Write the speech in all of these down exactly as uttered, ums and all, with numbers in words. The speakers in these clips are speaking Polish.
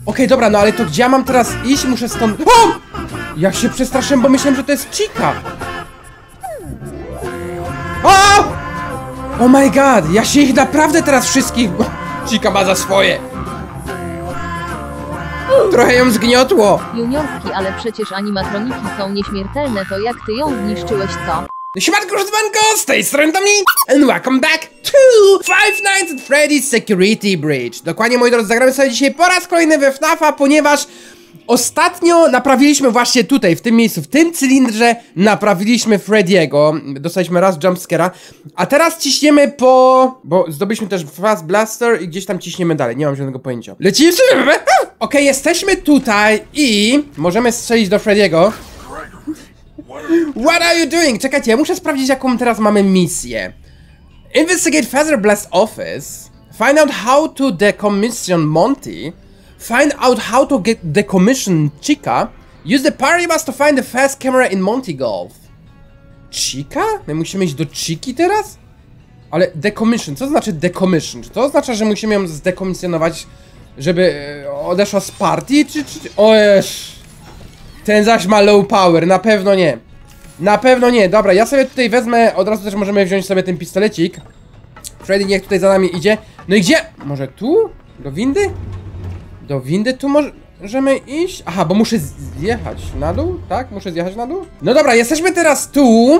okay, dobra, no ale to gdzie ja mam teraz iść? Muszę stąd... O! Ja się przestraszyłem, bo myślałem, że to jest Chica. O! Oh my god, ja się ich naprawdę teraz wszystkich... Chica ma za swoje. Trochę ją zgniotło. Juniorski, ale przecież animatroniki są nieśmiertelne, to jak ty ją zniszczyłeś, co? Siemanko, Żdwanko, z tej strony Dominik and welcome back to Five Nights at Freddy's Security Breach. Dokładnie, moi drodzy, zagramy sobie dzisiaj po raz kolejny we FNAFa, ponieważ ostatnio naprawiliśmy właśnie tutaj, w tym miejscu, w tym cylindrze naprawiliśmy Freddy'ego. Dostaliśmy raz jumpscare'a, a teraz ciśniemy po... bo zdobyliśmy też Fast Blaster i gdzieś tam ciśniemy dalej, nie mam żadnego pojęcia. Lecimy sobie! Okej, okay, jesteśmy tutaj i możemy strzelić do Freddy'ego. What are you doing? Czekajcie, ja muszę sprawdzić, jaką teraz mamy misję. Investigate Feather Blast Office. Find out how to decommission Monty. Find out how to get decommission Chica. Use the party bus to find the fast camera in Monty Golf. Chica? My musimy iść do Chiki teraz? Ale decommission, co znaczy decommission? Czy to oznacza, że musimy ją zdekomisjonować, żeby odeszła z partii? Czy... czy... O jeż. Ten zaś ma low power, na pewno nie. Na pewno nie, dobra, ja sobie tutaj wezmę, od razu też możemy wziąć sobie ten pistolecik. Freddy niech tutaj za nami idzie. No i gdzie? Może tu? Do windy? Do windy tu może... możemy iść? Aha, bo muszę zjechać na dół, tak? Muszę zjechać na dół? No dobra, jesteśmy teraz tu.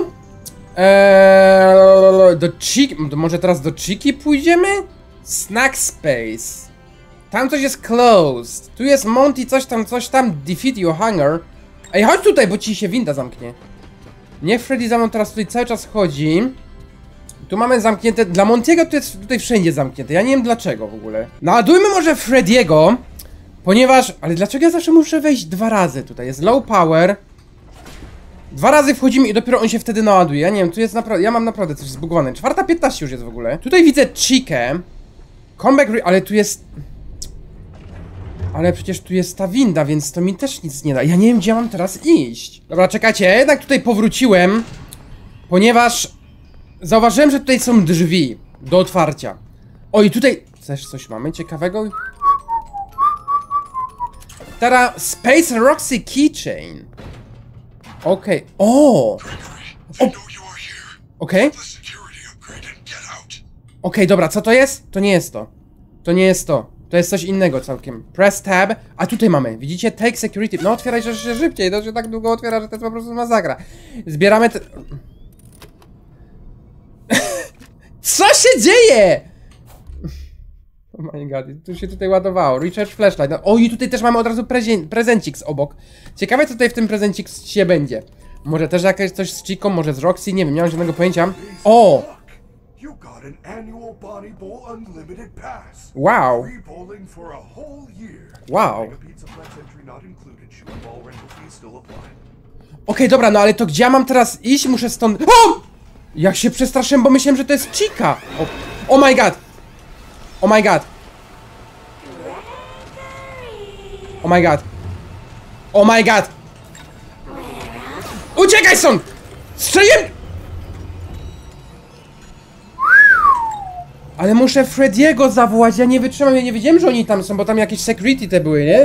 Eee, do Chiki... może teraz do Chiki pójdziemy? Snack Space. Tam coś jest closed. Tu jest Monty, coś tam, coś tam. Defeat your hunger. Ej, chodź tutaj, bo ci się winda zamknie. Niech Freddy za mną teraz tutaj cały czas chodzi. Tu mamy zamknięte. Dla Montiego to jest tutaj wszędzie zamknięte. Ja nie wiem dlaczego w ogóle. Naładujmy może Freddy'ego. Ponieważ... ale dlaczego ja zawsze muszę wejść dwa razy tutaj? Jest low power. Dwa razy wchodzimy i dopiero on się wtedy naładuje. Ja nie wiem, tu jest naprawdę... ja mam naprawdę coś zbugowane. Czwarta piętnaście już jest w ogóle. Tutaj widzę Chikę. Comeback... ale tu jest... ale przecież tu jest ta winda, więc to mi też nic nie da. Ja nie wiem, gdzie mam teraz iść. Dobra, czekajcie, ja jednak tutaj powróciłem, ponieważ zauważyłem, że tutaj są drzwi do otwarcia. O, i tutaj też coś mamy ciekawego. Tada, Space Roxy Keychain. Okej, okay. O! Okej. Okej, okay, dobra, co to jest? To nie jest to. To nie jest to. To jest coś innego całkiem. Press tab. A tutaj mamy, widzicie? Take security. No otwieraj się szybciej, to się tak długo otwiera, że to jest po prostu masakra. Zbieramy te... Co się dzieje? Oh my god, tu się tutaj ładowało. Recharge flashlight. No, o, i tutaj też mamy od razu prezencik z obok. Ciekawe, co tutaj w tym prezencik się będzie. Może też jakieś coś z Chiką, może z Roxy, nie wiem, nie mam żadnego pojęcia. O! Wow. Wow. Okej, okay, dobra, no ale to gdzie ja mam teraz iść? Muszę stąd... O! Ja się przestraszyłem, bo myślałem, że to jest Chica. O oh my god. Oh my god. Oh my god. Oh my god. Uciekaj stąd! Strzeliłem! Ale muszę Freddy'ego zawołać, ja nie wytrzymam, ja nie wiedziałem, że oni tam są, bo tam jakieś security te były, nie?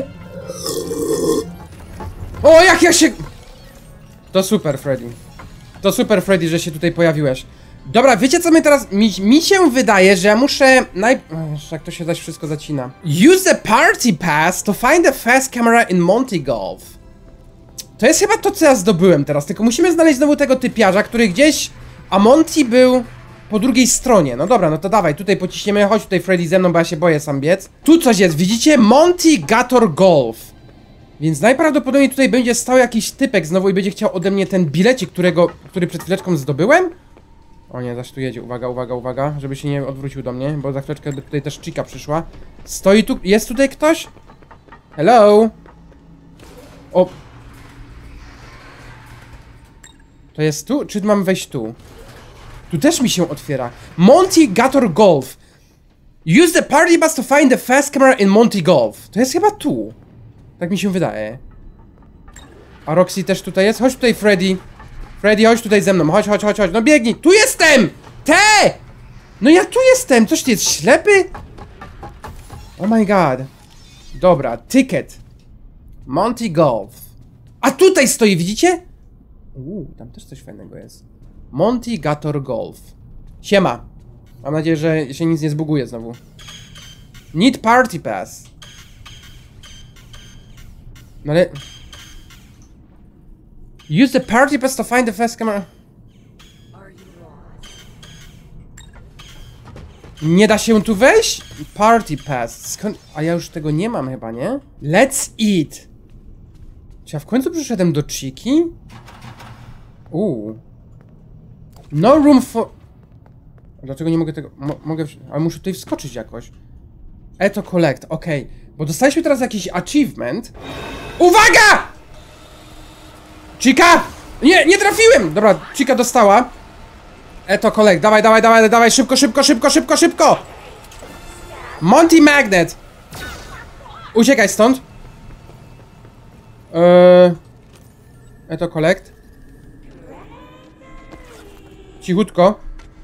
O, jak ja się... To super, Freddy. To super, Freddy, że się tutaj pojawiłeś. Dobra, wiecie co my teraz... Mi, mi się wydaje, że ja muszę... Naj... Ech, jak to się zaś wszystko zacina. Use the party pass to find the fast camera in Monty Golf. To jest chyba to, co ja zdobyłem teraz, tylko musimy znaleźć znowu tego typiarza, który gdzieś... A Monty był... po drugiej stronie. No dobra, no to dawaj, tutaj pociśniemy. Chodź tutaj, Freddy, ze mną, bo ja się boję sam biec. Tu coś jest, widzicie? Monty Gator Golf. Więc najprawdopodobniej tutaj będzie stał jakiś typek znowu i będzie chciał ode mnie ten bilecik, którego, który przed chwileczką zdobyłem. O nie, zaś tu jedzie. Uwaga, uwaga, uwaga, żeby się nie odwrócił do mnie, bo za chwileczkę by tutaj też Chica przyszła. Stoi tu... jest tutaj ktoś? Hello? O... To jest tu? Czy mam wejść tu? Tu też mi się otwiera. Monty Gator Golf. Use the party bus to find the fast camera in Monty Golf. To jest chyba tu. Tak mi się wydaje. A Roxy też tutaj jest? Chodź tutaj, Freddy. Freddy, chodź tutaj ze mną. Chodź, chodź, chodź, chodź. No biegnij. Tu jestem! Te! No ja tu jestem. Coś ty jest ślepy? Oh my god. Dobra, ticket. Monty Golf. A tutaj stoi, widzicie? Uuu, tam też coś fajnego jest. Monty Gator Golf. Siema. Mam nadzieję, że się nic nie zbuguje znowu. Need party pass. No ale... Use the party pass to find the first camera. Nie da się tu wejść? Party pass. Skąd? A ja już tego nie mam chyba, nie? Let's eat. Czy ja w końcu przyszedłem do Chiki? Uuu. No room for... Dlaczego nie mogę tego... Mo mogę... Ale muszę tutaj wskoczyć jakoś. Eto collect, okej. Okay. Bo dostaliśmy teraz jakiś achievement. Uwaga! Chica! Nie, nie trafiłem! Dobra, Chica dostała. Eto collect, dawaj, dawaj, dawaj, dawaj, szybko, szybko, szybko, szybko, szybko! Monty Magnet! Uciekaj stąd. Eee... Eto collect. Cichutko.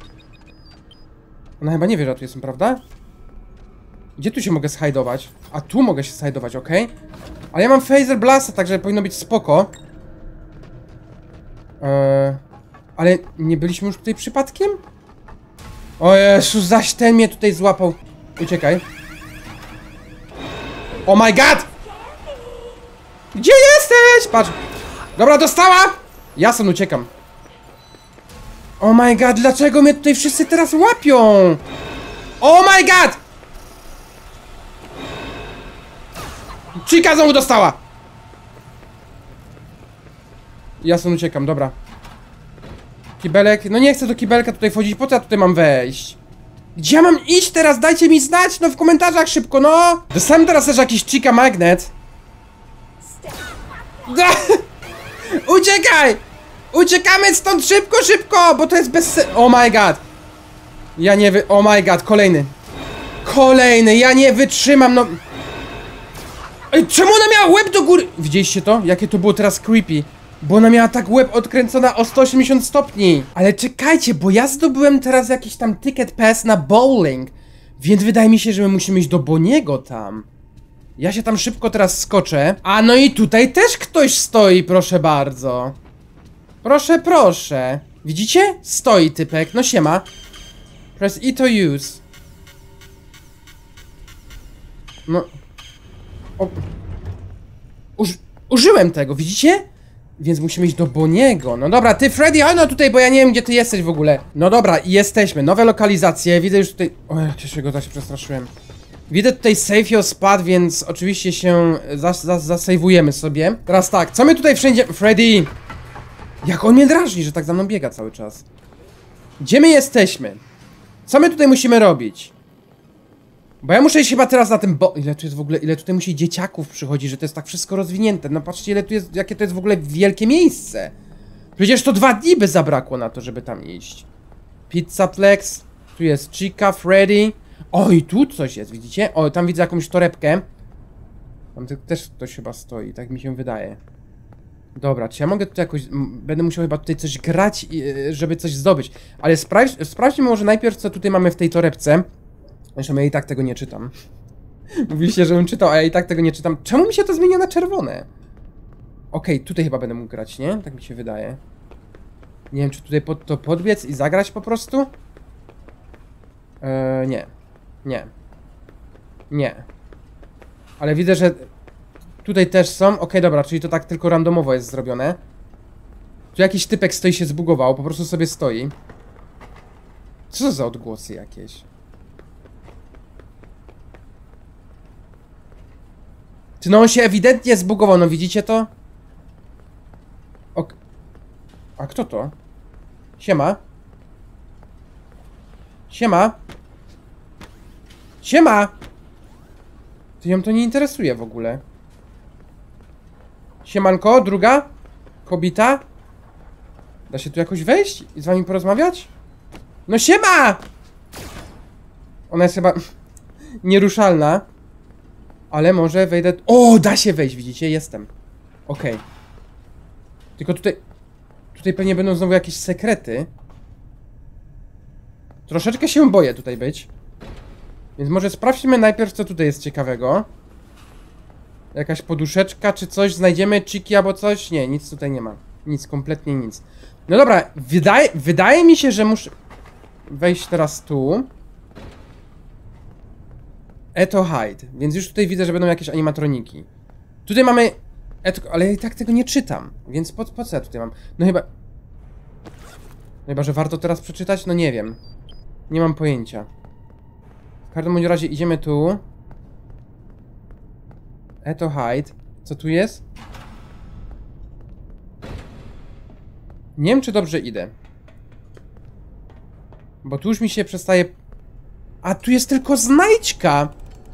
Ona chyba nie wie, że tu jestem, prawda? Gdzie tu się mogę schajdować? A tu mogę się schajdować, okej. Okay. Ale ja mam Phaser Blasta, także powinno być spoko. Eee, ale nie byliśmy już tutaj przypadkiem? O Jezu, zaś ten mnie tutaj złapał. Uciekaj. Oh my god! Gdzie jesteś? Patrz. Dobra, dostała! Ja stąd uciekam. Oh my god, dlaczego mnie tutaj wszyscy teraz łapią? Oh my god! Chica znowu dostała! Ja stąd uciekam, dobra. Kibelek, no nie chcę do kibelka tutaj wchodzić, po co ja tutaj mam wejść? Gdzie ja mam iść teraz? Dajcie mi znać, no w komentarzach szybko, no! Dostałem teraz też jakiś Chica Magnet. Uciekaj! Uciekamy stąd szybko, szybko, bo to jest bez se... Oh my god. Ja nie wy... Oh my god, kolejny. Kolejny, ja nie wytrzymam, no... Ej, czemu ona miała łeb do góry? Widzieliście to? Jakie to było teraz creepy. Bo ona miała tak łeb odkręcona o sto osiemdziesiąt stopni. Ale czekajcie, bo ja zdobyłem teraz jakiś tam ticket pass na bowling. Więc wydaje mi się, że my musimy iść do Boniego tam. Ja się tam szybko teraz skoczę. A no i tutaj też ktoś stoi, proszę bardzo. Proszę, proszę. Widzicie? Stoi typek, no siema. Press E to use. No. O. Uż użyłem tego, widzicie? Więc musimy iść do Boniego. No dobra, ty Freddy, a no tutaj, bo ja nie wiem, gdzie ty jesteś w ogóle. No dobra, i jesteśmy. Nowe lokalizacje. Widzę już tutaj... O, jak się go się przestraszyłem. Widzę tutaj save your spot, więc oczywiście się zas zas zasejwujemy sobie. Teraz tak, co my tutaj wszędzie... Freddy! Jak on mnie drażni, że tak za mną biega cały czas. Gdzie my jesteśmy? Co my tutaj musimy robić? Bo ja muszę iść chyba teraz na tym bo... Ile tu jest w ogóle... Ile tutaj musi dzieciaków przychodzi, że to jest tak wszystko rozwinięte. No patrzcie, ile tu jest... Jakie to jest w ogóle wielkie miejsce. Przecież to dwa dni by zabrakło na to, żeby tam iść. Pizzaplex. Tu jest Chica, Freddy. O, i tu coś jest, widzicie? O, tam widzę jakąś torebkę. Tam też ktoś chyba stoi, tak mi się wydaje. Dobra, czy ja mogę tutaj jakoś... Będę musiał chyba tutaj coś grać, żeby coś zdobyć. Ale sprawdź, sprawdźmy może najpierw, co tutaj mamy w tej torebce. Zresztą ja i tak tego nie czytam. Mówiliście, żebym czytał, a ja i tak tego nie czytam. Czemu mi się to zmienia na czerwone? Okej, okay, tutaj chyba będę mógł grać, nie? Tak mi się wydaje. Nie wiem, czy tutaj pod to podbiec i zagrać po prostu? Eee, nie. Nie. Nie. Ale widzę, że tutaj też są. Okej, okay, dobra, czyli to tak tylko randomowo jest zrobione. Tu jakiś typek stoi, się zbugował, po prostu sobie stoi. Co to za odgłosy jakieś? Czy no on się ewidentnie zbugował, no widzicie to? Ok. A kto to? Siema. Siema. Siema! To ją to nie interesuje w ogóle. Siemanko, druga? Kobita? Da się tu jakoś wejść i z wami porozmawiać? No siema! Ona jest chyba nieruszalna. Ale może wejdę... O, da się wejść, widzicie? Jestem. Okej. Okay. Tylko tutaj... Tutaj pewnie będą znowu jakieś sekrety. Troszeczkę się boję tutaj być. Więc może sprawdźmy najpierw, co tutaj jest ciekawego. Jakaś poduszeczka czy coś, znajdziemy chiki albo coś? Nie, nic tutaj nie ma. Nic, kompletnie nic. No dobra, wydaje, wydaje mi się, że muszę wejść teraz tu. Eto hide, więc już tutaj widzę, że będą jakieś animatroniki. Tutaj mamy... Eto, ale ja i tak tego nie czytam, więc po, po co ja tutaj mam? No chyba... No chyba, że warto teraz przeczytać? No nie wiem. Nie mam pojęcia. W każdym bądź razie idziemy tu. Eto hide. Co tu jest? Nie wiem, czy dobrze idę. Bo tu już mi się przestaje... A tu jest tylko znajdźka!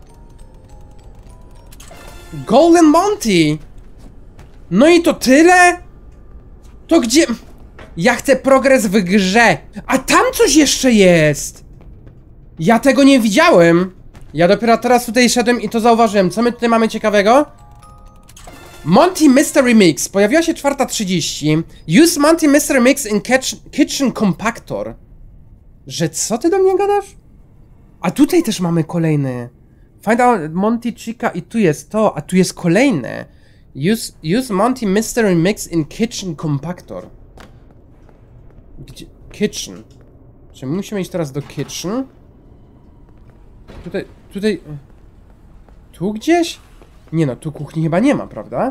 Golden Monty! No i to tyle? To gdzie... Ja chcę progres w grze! A tam coś jeszcze jest! Ja tego nie widziałem! Ja dopiero teraz tutaj szedłem i to zauważyłem. Co my tutaj mamy ciekawego? Monty Mystery Mix. Pojawiła się czwarta trzydzieści. Use Monty Mystery Mix in Kitchen Compactor. Że co ty do mnie gadasz? A tutaj też mamy kolejny. Find out Monty Chica i tu jest to, a tu jest kolejne. Use, use Monty Mystery Mix in Kitchen Compactor. Gdzie? Kitchen. Czy musimy iść teraz do kitchen? Tutaj, tutaj... Tu gdzieś? Nie no, tu kuchni chyba nie ma, prawda?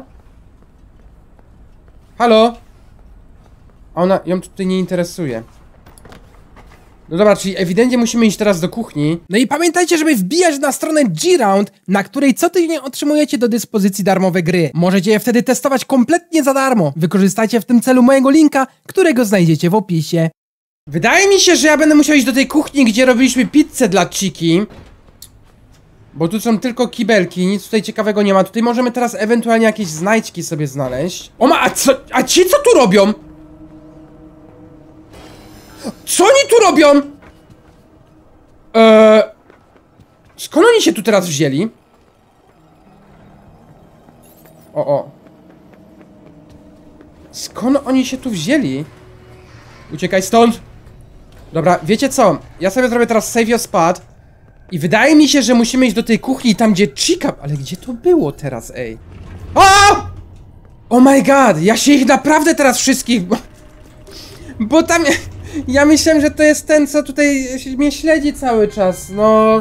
Halo? A ona, ją tutaj nie interesuje. No dobra, czyli ewidentnie musimy iść teraz do kuchni. No i pamiętajcie, żeby wbijać na stronę G-Round, na której co tydzień otrzymujecie do dyspozycji darmowe gry. Możecie je wtedy testować kompletnie za darmo. Wykorzystajcie w tym celu mojego linka, którego znajdziecie w opisie. Wydaje mi się, że ja będę musiał iść do tej kuchni, gdzie robiliśmy pizzę dla Chiki. Bo tu są tylko kibelki, nic tutaj ciekawego nie ma. Tutaj możemy teraz ewentualnie jakieś znajdźki sobie znaleźć. O ma, a co, a ci co tu robią? Co oni tu robią? Eee, skąd oni się tu teraz wzięli? O, o. Skąd oni się tu wzięli? Uciekaj stąd. Dobra, wiecie co? Ja sobie zrobię teraz save your spot. I wydaje mi się, że musimy iść do tej kuchni, tam gdzie Chica... Ale gdzie to było teraz, ej? O! Oh my god, ja się ich naprawdę teraz wszystkich... Bo, bo tam... Ja myślałem, że to jest ten, co tutaj mnie śledzi cały czas, no...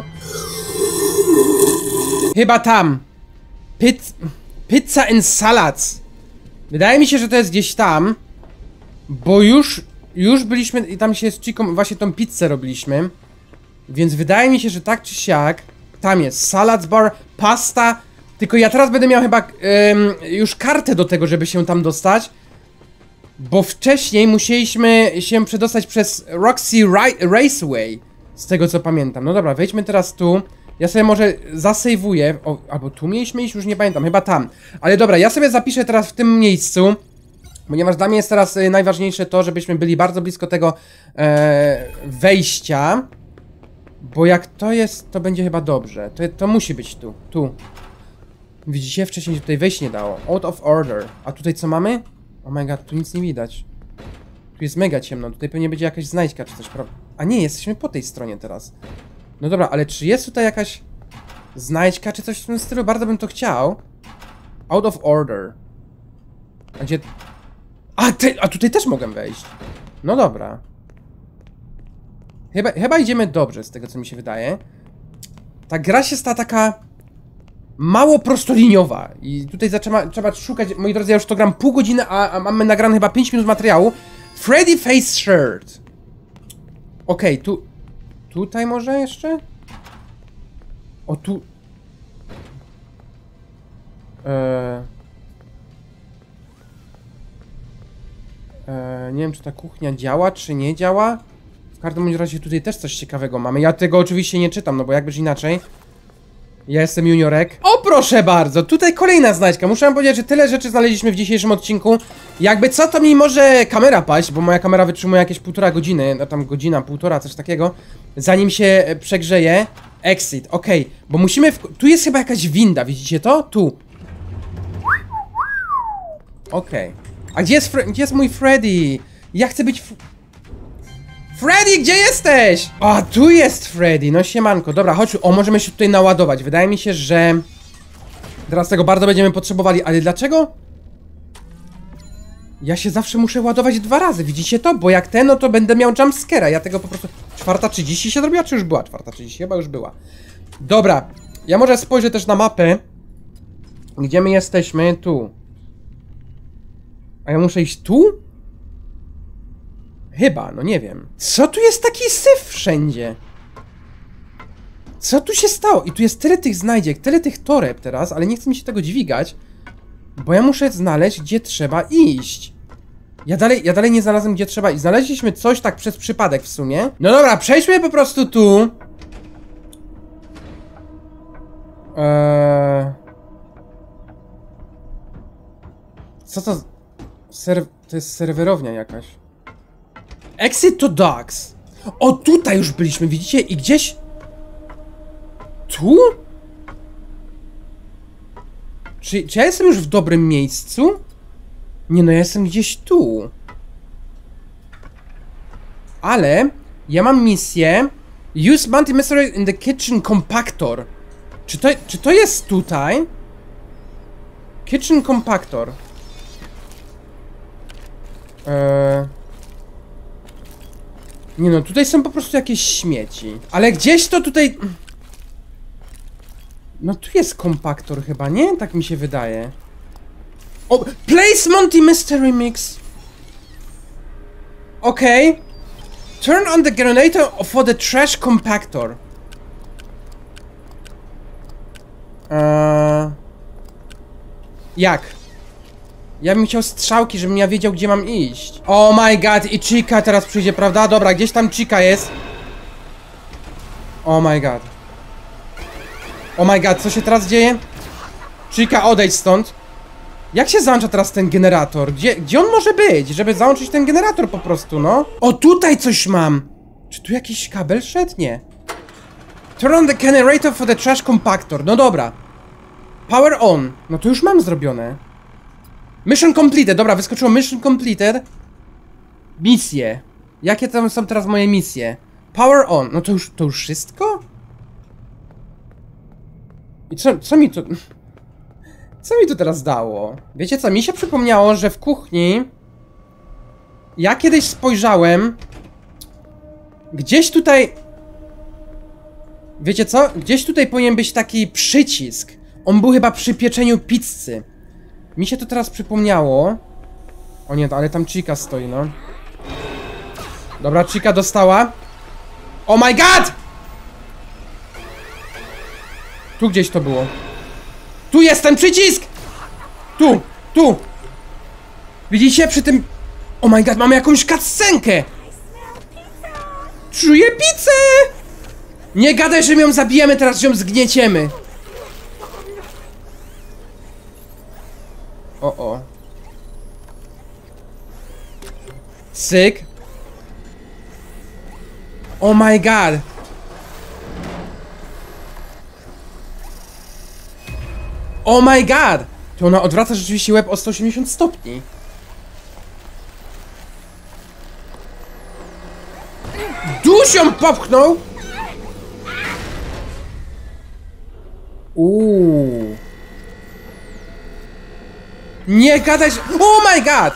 Chyba tam. Pizz... Pizza and salads. Wydaje mi się, że to jest gdzieś tam. Bo już... Już byliśmy... I tam się z Chiką właśnie tą pizzę robiliśmy. Więc wydaje mi się, że tak czy siak... Tam jest salads bar, pasta... Tylko ja teraz będę miał chyba ym, już kartę do tego, żeby się tam dostać. Bo wcześniej musieliśmy się przedostać przez Roxy Raceway. Z tego co pamiętam. No dobra, wejdźmy teraz tu. Ja sobie może zasejwuję. O, albo tu mieliśmy iść? Już nie pamiętam. Chyba tam. Ale dobra, ja sobie zapiszę teraz w tym miejscu. Ponieważ dla mnie jest teraz y, najważniejsze to, żebyśmy byli bardzo blisko tego e, wejścia. Bo jak to jest, to będzie chyba dobrze. To, to musi być tu. Tu. Widzicie? Wcześniej tutaj wejść nie dało. Out of order. A tutaj co mamy? Oh my god, tu nic nie widać. Tu jest mega ciemno, tutaj pewnie będzie jakaś znajdźka czy coś, prawda? A nie, jesteśmy po tej stronie teraz. No dobra, ale czy jest tutaj jakaś znajdźka czy coś w tym stylu? Bardzo bym to chciał. Out of order. A gdzie... A, te... A tutaj też mogę wejść. No dobra. Chyba, chyba idziemy dobrze z tego co mi się wydaje. Ta gra się stała taka... mało prostoliniowa i tutaj zaczęła, trzeba szukać, moi drodzy, ja już to gram pół godziny, a, a mamy nagrane chyba pięć minut materiału. Freddy Face Shirt. Okej, okay, tu... Tutaj może jeszcze? O, tu... Eee... Eee, nie wiem, czy ta kuchnia działa, czy nie działa. W każdym razie tutaj też coś ciekawego mamy. Ja tego oczywiście nie czytam, no bo jakbyś inaczej. Ja jestem juniorek. O, proszę bardzo, tutaj kolejna znajdźka. Muszę wam powiedzieć, że tyle rzeczy znaleźliśmy w dzisiejszym odcinku. Jakby co, to mi może kamera paść, bo moja kamera wytrzymuje jakieś półtora godziny, no tam godzina, półtora, coś takiego. Zanim się przegrzeje. Exit, okej, okay. Bo musimy... W... Tu jest chyba jakaś winda, widzicie to? Tu. Okej. Okay. A gdzie jest, Fre... gdzie jest mój Freddy? Ja chcę być... Freddy, gdzie jesteś? A, tu jest Freddy, no siemanko. Dobra, chodź, o, możemy się tutaj naładować. Wydaje mi się, że... Teraz tego bardzo będziemy potrzebowali, ale dlaczego? Ja się zawsze muszę ładować dwa razy, widzicie to? Bo jak ten, no to będę miał jumpscare'a. Ja tego po prostu... czwarta trzydzieści się zrobiła, czy już była czwarta trzydzieści? Chyba już była. Dobra, ja może spojrzę też na mapę. Gdzie my jesteśmy? Tu. A ja muszę iść tu? Chyba, no nie wiem. Co tu jest taki syf wszędzie? Co tu się stało? I tu jest tyle tych znajdziek, tyle tych toreb teraz, ale nie chce mi się tego dźwigać. Bo ja muszę znaleźć, gdzie trzeba iść. Ja dalej, ja dalej nie znalazłem, gdzie trzeba iść. Znaleźliśmy coś tak przez przypadek w sumie. No dobra, przejdźmy po prostu tu. Eee... Co to? Serw... To jest serwerownia jakaś. Exit to docks. O, tutaj już byliśmy, widzicie? I gdzieś... Tu? Czy, czy ja jestem już w dobrym miejscu? Nie no, ja jestem gdzieś tu. Ale ja mam misję Use multi-mystery in the kitchen compactor. Czy to, czy to jest tutaj? Kitchen compactor. Eee... Nie no, tutaj są po prostu jakieś śmieci. Ale gdzieś to tutaj... No tu jest kompaktor chyba, nie? Tak mi się wydaje. O, place Monty Mystery Mix. Okej. Okay. Turn on the generator for the trash compactor. Eee... Jak? Ja bym chciał strzałki, żebym ja wiedział, gdzie mam iść. Oh my god, i Chica teraz przyjdzie, prawda? Dobra, gdzieś tam Chica jest. Oh my god. Oh my god, co się teraz dzieje? Chica, odejdź stąd. Jak się załącza teraz ten generator? Gdzie, gdzie on może być? Żeby załączyć ten generator po prostu, no. O, tutaj coś mam. Czy tu jakiś kabel szedł? Nie. Turn on the generator for the trash compactor. No dobra. Power on. No to już mam zrobione. Mission completed. Dobra, wyskoczyło mission completed. Misje. Jakie tam są teraz moje misje? Power on. No to już, to już wszystko? I co, co mi to... Co mi to teraz dało? Wiecie co, mi się przypomniało, że w kuchni... Ja kiedyś spojrzałem... Gdzieś tutaj... Wiecie co? Gdzieś tutaj powinien być taki przycisk. On był chyba przy pieczeniu pizzy. Mi się to teraz przypomniało. O nie, ale tam Chica stoi, no. Dobra, Chica dostała. Oh my god! Tu gdzieś to było. Tu jest ten przycisk! Tu, tu! Widzicie? Przy tym... Oh my god, mamy jakąś cutscenkę! Czuję pizzę! Nie gadaj, że ją zabijemy, teraz że ją zgnieciemy. O, o. Cyk. Oh my god. Oh my god! To ona odwraca rzeczywiście łeb o sto osiemdziesiąt stopni. Dusią popchnął! Uuu. Nie gadaj, że... Oh my god!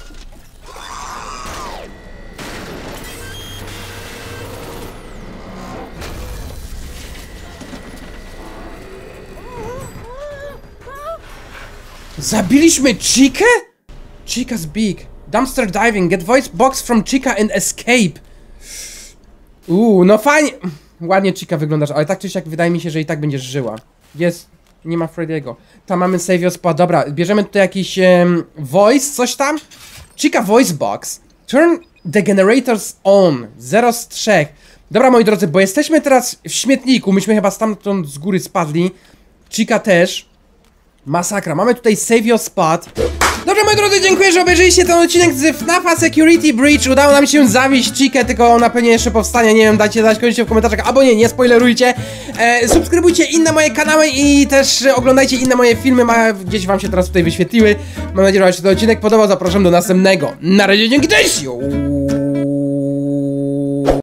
Zabiliśmy Chikę? Chica's big. Dumpster diving. Get voice box from Chica and escape. Uuu, no fajnie. Ładnie Chica wyglądasz, ale tak czy siak wydaje mi się, że i tak będziesz żyła. Jest. Nie ma Freddy'ego. Tam mamy save your spot. Dobra, bierzemy tutaj jakiś um, voice, coś tam. Chica voice box. Turn the generators on. zero z trzech. Dobra, moi drodzy, bo jesteśmy teraz w śmietniku. Myśmy chyba stamtąd z góry spadli. Chica też. Masakra. Mamy tutaj save your spot. Dobrze, moi drodzy, dziękuję, że obejrzeliście ten odcinek z FNAFa Security Breach. Udało nam się zawieść Chikę, tylko ona pewnie jeszcze powstanie. Nie wiem, dajcie znać koniecznie w komentarzach, albo nie, nie spoilerujcie. E, subskrybujcie inne moje kanały i też oglądajcie inne moje filmy, ma, gdzieś wam się teraz tutaj wyświetliły. Mam nadzieję, że wam się ten odcinek podobał. Zapraszam do następnego. Na razie, dzięki, cześć!